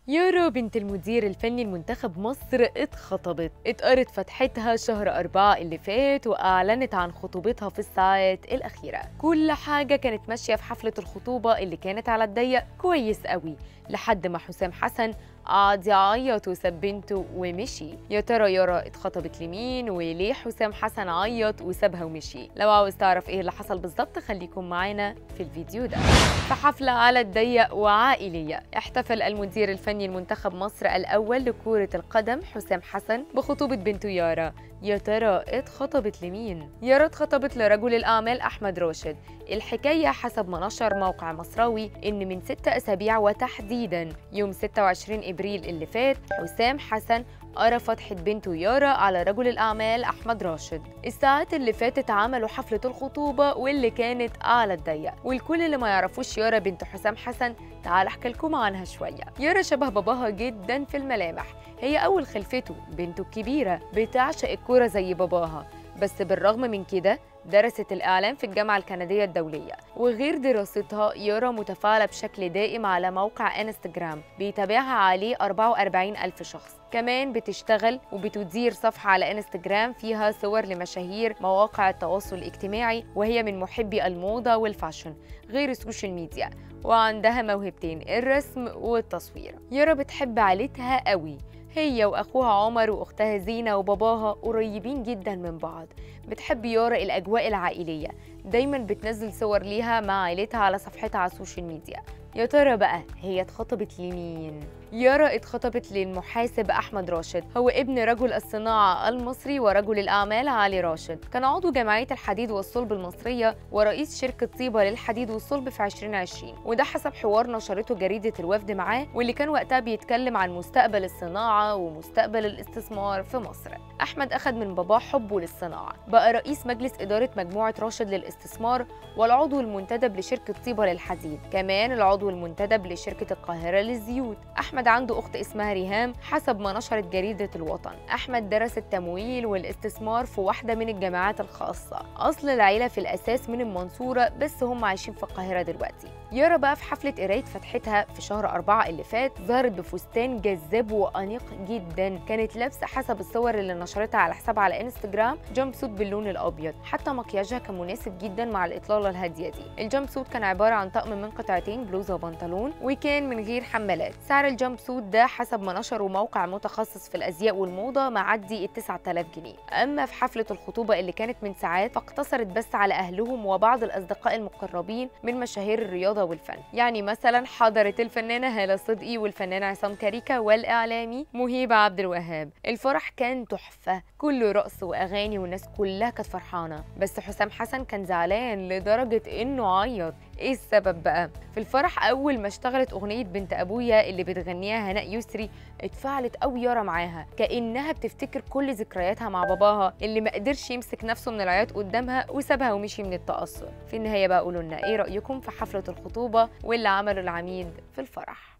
يارا بنت المدير الفني لمنتخب مصر اتقرت فتحتها شهر 4 اللي فات وأعلنت عن خطوبتها في الساعات الأخيرة. كل حاجة كانت ماشية في حفلة الخطوبة اللي كانت على الضيق كويس قوي لحد ما حسام حسن قعد يعيط وساب بنته ومشي. يا ترى يارا اتخطبت لمين وليه حسام حسن عيط وسابها ومشي؟ لو عاوز تعرف ايه اللي حصل بالظبط خليكم معانا في الفيديو ده. في حفلة على الضيق وعائلية احتفل المدير الفني لمنتخب مصر الأول لكرة القدم حسام حسن بخطوبة بنته يارا. يا ترى اتخطبت لمين؟ يارا اتخطبت لرجل الأعمال أحمد راشد. الحكاية حسب ما نشر موقع مصراوي إن من 6 أسابيع وتحديداً يوم 26 إبريل اللي فات حسام حسن قرا فتحة بنته يارا على رجل الأعمال أحمد راشد. الساعات اللي فاتت عملوا حفلة الخطوبة واللي كانت على الضيق. والكل اللي ما يعرفوش يارا بنت حسام حسن تعال أحكي لكم عنها شوية. يارا شبه باباها جدا في الملامح، هي أول خلفته بنته الكبيرة بتعشق الكورة زي باباها، بس بالرغم من كده درست الإعلام في الجامعة الكندية الدولية. وغير دراستها يارا متفاعلة بشكل دائم على موقع انستجرام بيتابعها عليه 44 ألف شخص. كمان بتشتغل وبتدير صفحة على انستجرام فيها صور لمشاهير مواقع التواصل الاجتماعي، وهي من محبي الموضة والفاشن غير السوشيال ميديا، وعندها موهبتين الرسم والتصوير. يارا بتحب عيلتها قوي، هي وأخوها عمر وأختها زينة وباباها قريبين جدا من بعض. بتحب يارا الأجواء العائلية، دايما بتنزل صور ليها مع عيلتها على صفحتها على السوشيال ميديا. يا ترى بقى هي اتخطبت لمين؟ يارا اتخطبت للمحاسب أحمد راشد، هو ابن رجل الصناعة المصري ورجل الأعمال علي راشد. كان عضو جمعية الحديد والصلب المصرية ورئيس شركة طيبة للحديد والصلب في 2020، وده حسب حوار نشرته جريدة الوفد معاه، واللي كان وقتها بيتكلم عن مستقبل الصناعة ومستقبل الاستثمار في مصر. أحمد أخذ من باباه حبه للصناعة، بقى رئيس مجلس إدارة مجموعة راشد للاستثمار والعضو المنتدب لشركة طيبة للحديد، كمان العضو المنتدب لشركة القاهرة للزيوت. أحمد عنده أخت اسمها ريهام حسب ما نشرت جريدة الوطن. أحمد درس التمويل والاستثمار في واحدة من الجامعات الخاصة. أصل العيلة في الأساس من المنصورة بس هم عايشين في القاهرة دلوقتي. يارا بقى في حفلة قراية فتحتها في شهر 4 اللي فات ظهرت بفستان جذاب وأنيق جدا، كانت لابسة حسب الصور اللي نشرتها على حسابها على انستجرام جامب سوت باللون الأبيض، حتى مكياجها كان مناسب جدا مع الإطلالة الهادية دي. الجامب سوت كان عبارة عن طقم من قطعتين بلوزة وبنطلون وكان من غير حمالات. سعر الجامب سوت ده حسب ما نشروا موقع متخصص في الأزياء والموضة معدي ال 9000 جنيه. أما في حفلة الخطوبة اللي كانت من ساعات فاقتصرت بس على أهلهم وبعض الأصدقاء المقربين من مشاهير الرياضة والفن، يعني مثلا حضرت الفنانة هالة صدقي والفنان عصام كاريكا والإعلامي مهيب عبد الوهاب. الفرح كان تحفة، كله رقص وأغاني والناس كلها كانت فرحانة، بس حسام حسن كان زعلان لدرجة إنه عيط. ايه السبب بقى؟ في الفرح اول ما اشتغلت اغنيه بنت ابويا اللي بتغنيها هناء يسري اتفاعلت قوي يارا معاها، كانها بتفتكر كل ذكرياتها مع باباها اللي ما قدرش يمسك نفسه من العياط قدامها وسابها ومشي من التاثر. في النهايه بقى قولوا لنا ايه رايكم في حفله الخطوبه واللي عمله العميد في الفرح.